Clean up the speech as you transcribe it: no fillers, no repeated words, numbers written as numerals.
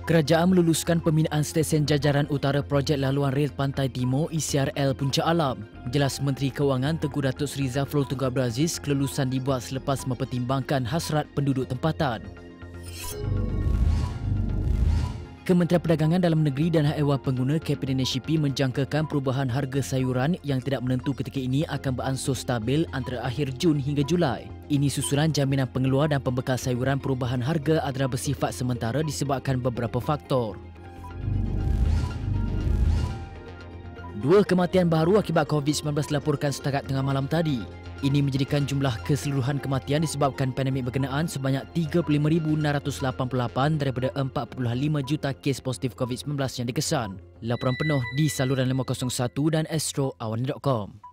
Kerajaan meluluskan pembinaan stesen jajaran utara projek laluan rel Pantai Timur ECRL Puncak Alam. Jelas Menteri Kewangan Tengku Datuk Seri Zafrul Tunku Abdul Aziz, kelulusan dibuat selepas mempertimbangkan hasrat penduduk tempatan. Kementerian Perdagangan Dalam Negeri dan Hak Ehwal Pengguna Kabinet NSCP menjangkakan perubahan harga sayuran yang tidak menentu ketika ini akan beransur stabil antara akhir Jun hingga Julai. Ini susulan jaminan pengeluar dan pembekal sayuran perubahan harga adalah bersifat sementara disebabkan beberapa faktor. 2 kematian baru akibat COVID-19 dilaporkan setakat tengah malam tadi. Ini menjadikan jumlah keseluruhan kematian disebabkan pandemik berkenaan sebanyak 35,688 daripada 4.5 juta kes positif COVID-19 yang dikesan. Laporan penuh di saluran 501 dan astroawan.com.